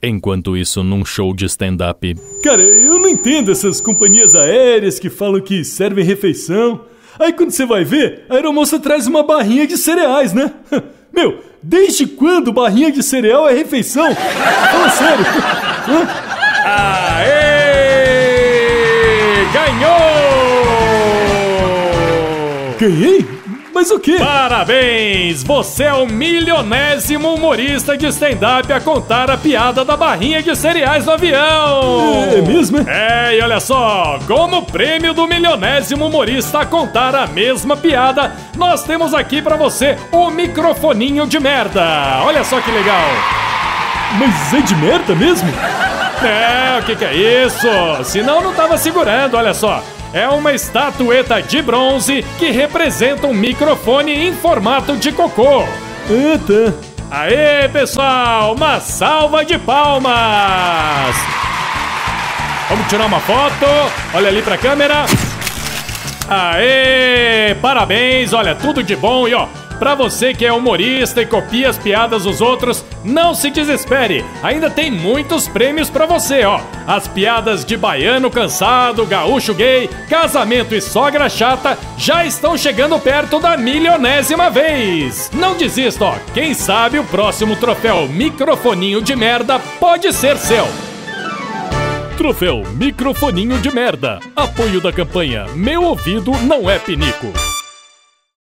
Enquanto isso, num show de stand-up. Cara, eu não entendo essas companhias aéreas que falam que servem refeição. Aí quando você vai ver, a aeromoça traz uma barrinha de cereais, né? Meu, desde quando barrinha de cereal é refeição? Fala sério. Aê! Ganhou! Ganhei? Mas o quê? Parabéns! Você é o milionésimo humorista de stand-up a contar a piada da barrinha de cereais no avião! É mesmo? É, e olha só, como prêmio do milionésimo humorista a contar a mesma piada, nós temos aqui pra você o microfoninho de merda! Olha só que legal! Mas é de merda mesmo? É, o que é isso? Senão não tava segurando, olha só. É uma estatueta de bronze que representa um microfone em formato de cocô. Eita! Aê, pessoal, uma salva de palmas! Vamos tirar uma foto. Olha ali pra câmera. Aê, parabéns, olha, tudo de bom. E ó, pra você que é humorista e copia as piadas dos outros, não se desespere, ainda tem muitos prêmios pra você, ó. As piadas de baiano cansado, gaúcho gay, casamento e sogra chata já estão chegando perto da milionésima vez. Não desista, ó, quem sabe o próximo troféu microfoninho de merda pode ser seu. Troféu Microfoninho de Merda. Apoio da campanha Meu Ouvido Não É Pinico.